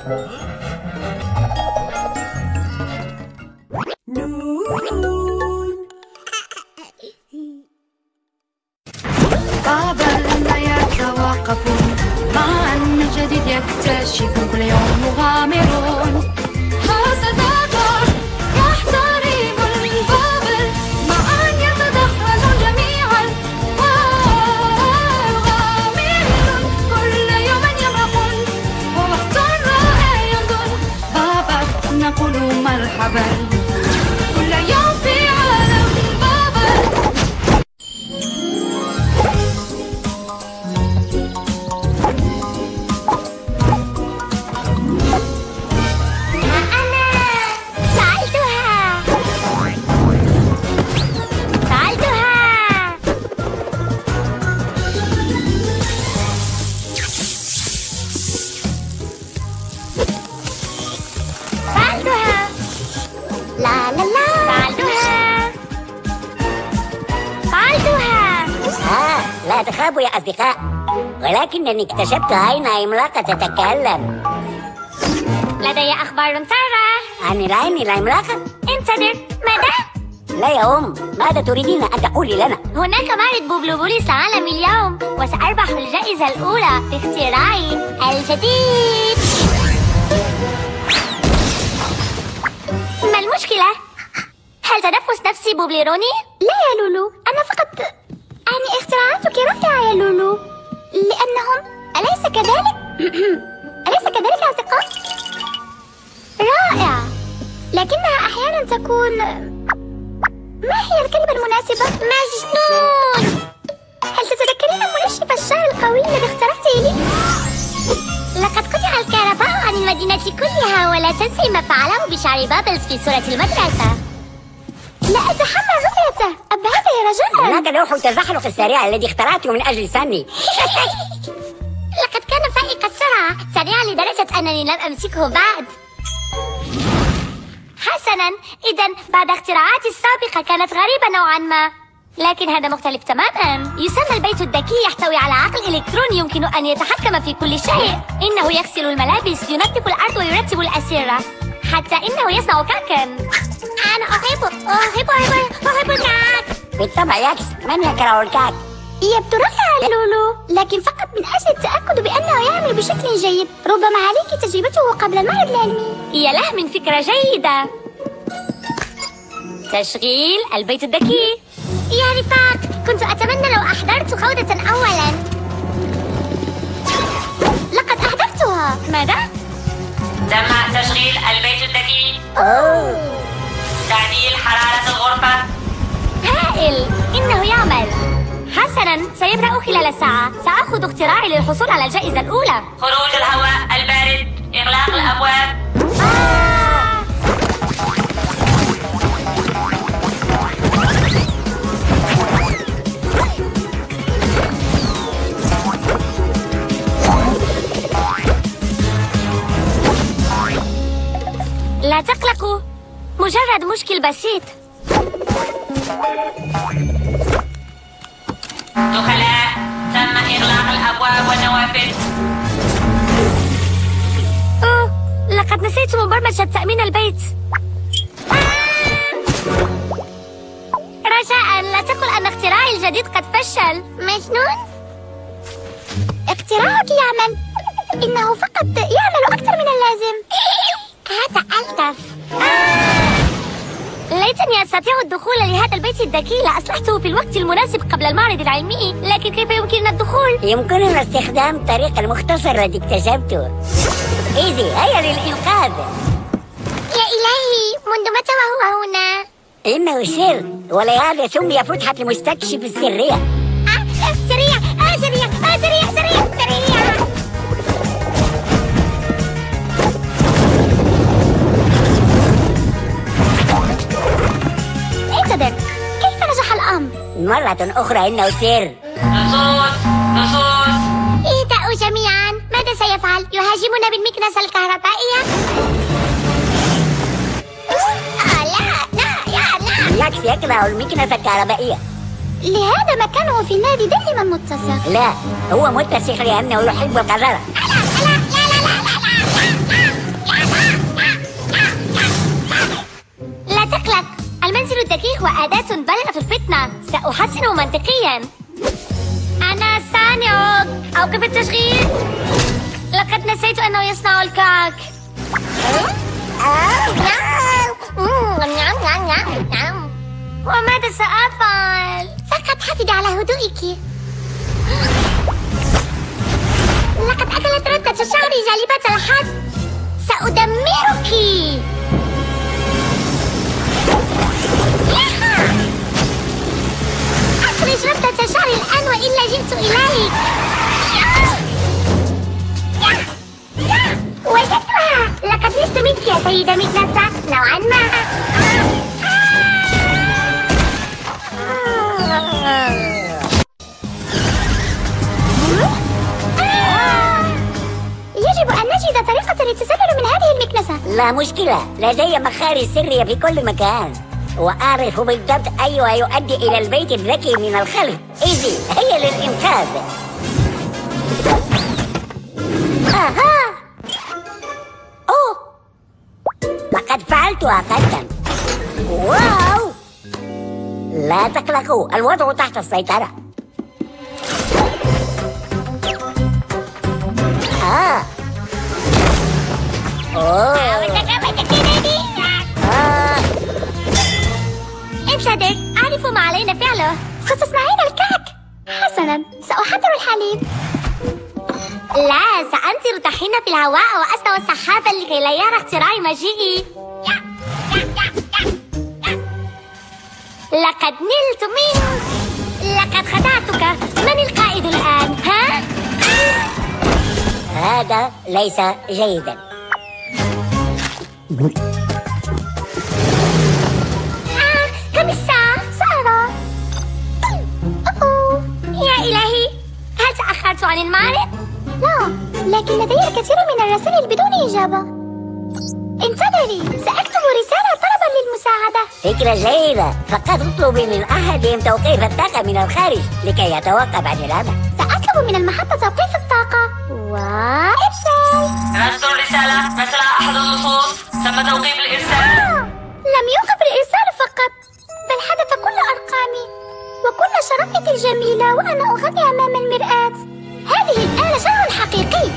طاب لا يتوقفون مع أن جديد يكتشفون كل يوم مغامرون حسداك يحترم البابل مع أن يتدخلون جميعا وغامرون كل يوم يمرحون ووقت رائع بابل نقول مرحبا كل يوم في عالم بابل. لا تخافوا يا أصدقاء، ولكنني اكتشفت عين عملاقة تتكلم. لدي أخبار سارة عن العين العملاقة؟ انتظر. ماذا؟ لا يا أم، ماذا تريدين أن تقولي لنا؟ هناك معرض بوبلوبوليس العالمي اليوم، وسأربح الجائزة الأولى باختراعي الجديد. ما المشكلة؟ هل تنفس نفسي بوبليروني؟ لا يا لولو، أنا فقط اختراعاتك رائعة يا لولو، لأنهم أليس كذلك؟ أليس كذلك يا أصدقاء؟ رائع، لكنها أحيانا تكون، ما هي الكلمة المناسبة؟ مجنون. هل تتذكرين منشف الشعر القوي الذي اخترعته لي؟ لقد قطع الكهرباء عن المدينة كلها، ولا تنسي ما فعله بشعر بابلز في صورة المدرسة. لا أتحمل رؤيته. أبهذا يا رجل. هناك لوح التزحلق السريع الذي اخترعته من أجل ساني. لقد كان فائق السرعة، سريع لدرجة أنني لم أمسكه بعد. حسناً، إذن بعد اختراعاتي السابقة كانت غريبة نوعاً ما، لكن هذا مختلف تماماً. يسمى البيت الذكي، يحتوي على عقل إلكتروني يمكن أن يتحكم في كل شيء. إنه يغسل الملابس، ينظف الأرض ويرتب الأسرة، حتى إنه يصنع كعكاً. أنا أحب الكعك. بالطبع ياكس، من يكره الكعك؟ يبدو رائعاً لولو، لكن فقط من أجل التأكد بأنه يعمل بشكل جيد. ربما عليك تجربته قبل المعرض العلمي. هي له من فكرة جيدة. تشغيل البيت الذكي. يا رفاق، كنت أتمنى لو أحضرت خوضة أولاً. لقد أحضرتها. ماذا؟ تم تشغيل البيت الذكي. تعديل حرارة الغرفة. هائل، إنه يعمل. حسناً، سيبدأ خلال ساعة. سأخذ اختراعي للحصول على الجائزة الأولى. خروج الهواء البارد، إغلاق الأبواب. لا تقلقوا، مجرد مشكل بسيط. دخلاء، تم إغلاق الأبواب والنوافذ. أوه، لقد نسيت مبرمجة تأمين البيت. رجاءً لا تقل أن اختراعي الجديد قد فشل. مجنون؟ اختراعك يعمل، إنه فقط يعمل أكثر من اللازم. هذا ألطف. ليتني أستطيع الدخول لهذا البيت الذكي، لأصلحته في الوقت المناسب قبل المعرض العلمي، لكن كيف يمكننا الدخول؟ يمكننا استخدام الطريق المختصر الذي اكتشفته. إيزي، هيا للإنقاذ. يا إلهي، منذ متى وهو هنا؟ إنه سر، ولهذا سمي فتحة المستكشف السرية. سريع سريع سريع سريع سريع. انتظر، كيف نجح الأمر؟ مرة أخرى إنه سر. لصوص. اهدأوا جميعا، ماذا سيفعل؟ يهاجمنا بالمكنسة الكهربائية؟ لا. ياكس يكره المكنسة الكهربائية. لهذا مكانه في النادي دائما متسخ. لا، هو متسخ لأنه يحب القذارة. لا. المنزل الدقيق وأداة بالغة الفتنة. سأحسنه منطقيا. أنا سانيوك. أوقف التشغيل. لقد نسيت أنه يصنع الكعك. وماذا سأفعل؟ فقط حافظي على هدوئك. لقد أكلت ردة شعري جالبة الحظ. سأدمرك. أخرج ردة شعري الآن وإلا جئت إليك. وجدتها. لقد لست منك يا سيدة ميكناسا نوعا ما. يجب أن نجد طريقة للتسلل من هذه المكنسة. لا مشكلة، لدي مخارج سرية في كل مكان، وأعرف بالضبط أيها يؤدي إلى البيت الذكي من الخلف. إيزي، هيا للإنقاذ. أها. أوه، لقد فعلتها قصدا. واو، لا تقلقوا، الوضع تحت السيطرة. ابشدك، أعرف ما علينا فعله. ستصنعين الكعك. حسنا، سأحضر الحليب. لا، سأنثر طحين في الهواء وأصنع سحابا لكي لا يرى اختراع مجيئي. لقد نلت منك. لقد خدعتك. من القائد الآن؟ ها؟ هذا ليس جيدا. كم الساعة؟ سارة. يا إلهي، هل تأخرت عن المعرض؟ لا، لكن لدي الكثير من الرسائل بدون إجابة. انتظري، سأكتب رسالة طلبا للمساعدة. فكرة جيدة، فقط اطلبي من أحدهم توقيف الطاقة من الخارج لكي يتوقف عن العمل. سأطلب من المحطة توقيف الطاقة. وإرسال. نشر الرسالة. رسل أحد اللصوص. تم توقيف الإرسال. لم يوقف الإرسال فقط، بل حدث كل أرقامي وكل شرفتي الجميلة وأنا أغني أمام المرآة. هذه الآلة شر حقيقي.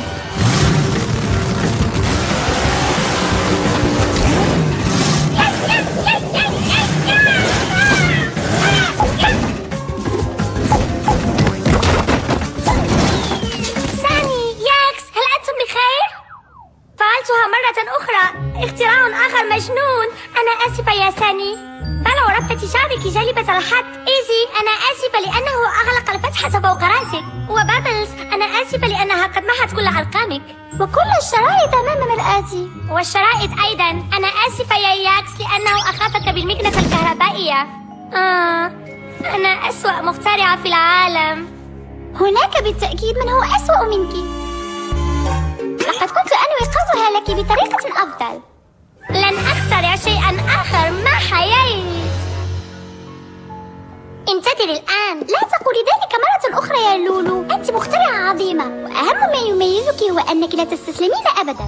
ساني، ياكس، هل أنتم بخير؟ فعلتها مرة أخرى. اختراع آخر مجنون. أنا آسفة يا ساني. بلعوا ربطة شعرك جالبة الحد. إيزي، أنا آسفة لأنه أغلق الفتحة فوق رأسك. وبابلز، أنا آسفة لأنها قد محت كل أرقامك وكل الشرائط أمام مرآتي. والشرائط أيضا. أنا آسفة يا ياكس لأنه أخافك بالمكنسة الكهربائية. أنا أسوأ مخترعة في العالم. هناك بالتأكيد من هو أسوأ منك. لقد كنت أنوي قوضها لك بطريقة أفضل. لن أخترع شيئا آخر ما حييت. انتظري الآن. لا تقولي ذلك مرة أخرى يا لولو. أنت مخترعة عظيمة، وأهم ما يميزك هو أنك لا تستسلمين أبدا.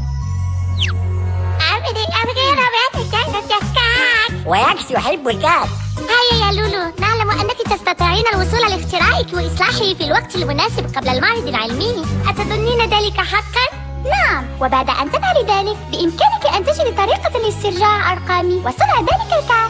وياكس يحب الكعك. هيا يا لولو، نعلم أنك تستطيعين الوصول لاختراعك وإصلاحه في الوقت المناسب قبل المعرض العلمي. أتظنين ذلك حقا؟ نعم، وبعد أن تفعلي ذلك بإمكانك أن تجدي طريقة لاسترجاع أرقامي وصنع ذلك الكعك.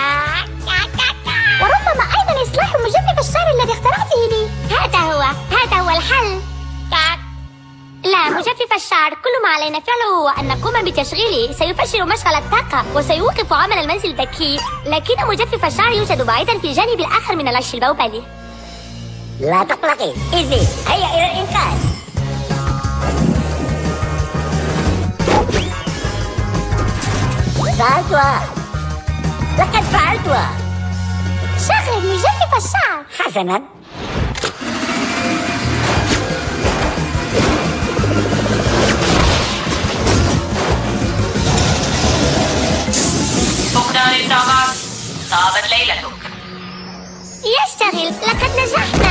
وربما أيضا إصلاح مجفف الشعر الذي اخترعته لي. هذا هو الحل. لا، مجفف الشعر كل ما علينا فعله هو أن نقوم بتشغيله. سيفشل مشغل الطاقة وسيوقف عمل المنزل الذكي، لكن مجفف الشعر يوجد بعيدا في الجانب الآخر من العش البوبلي. لا تقلقي، إيزي، هيا إلى الإنقاذ. فعلتها. لقد فعلتها. شغل مجفف الشعر. حسنا. فقدان الطاقة. طابت ليلتك. يشتغل. لقد نجحنا.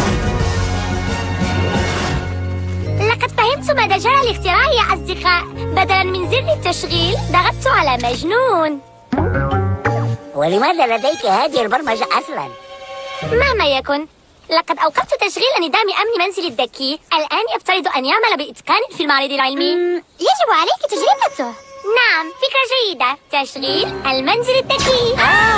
لقد فهمت ماذا جرى لاختراعي يا أصدقاء. بدلاً من زر التشغيل ضغطت على مجنون. ولماذا لديك هذه البرمجة أصلا؟ مهما يكن، لقد أوقفت تشغيل نظام أمن منزلي الذكي. الآن يفترض أن يعمل بإتقان في المعرض العلمي. يجب عليك تجربته. نعم، فكرة جيدة. تشغيل المنزل الذكي.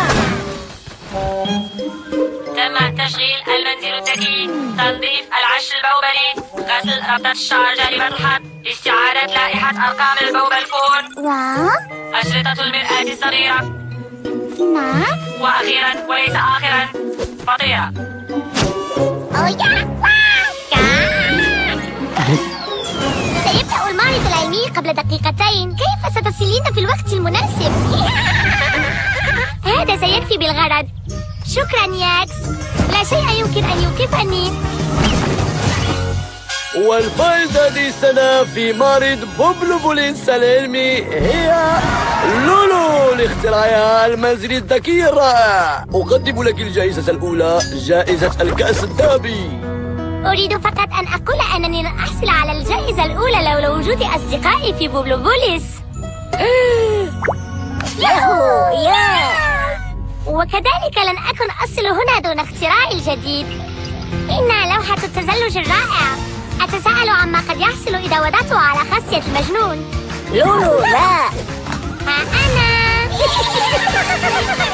تم تشغيل المنزل الذكي. تنظيف العش البوبلي، غسل ربطة الشعر جانب الخط، استعادة لائحة أرقام البوب الفور، أشرطة المرآة الصغيرة، نعم. وأخيرا وليس آخرا فطيرة. سيبدأ المعرض العلمي قبل دقيقتين. كيف ستصلين في الوقت المناسب؟ هذا سيكفي بالغرض. شكرا ياكس، لا شيء يمكن أن يوقفني. والفائزة هذه السنة في معرض بوبلوبوليس العلمي هي لولو لاختراعها المنزل الذكي الرائع. أقدم لك الجائزة الأولى، جائزة الكأس الذهبي. أريد فقط أن أقول أنني لن أحصل على الجائزة الأولى لولا وجود أصدقائي في بوبلوبوليس. ياهو يا! وكذلك لن أكن أصل هنا دون اختراعي الجديد. إنها لوحة التزلج الرائع. أتساءل عما قد يحصل إذا وضعته على خاصية المجنون. لولو لا! ها أنا.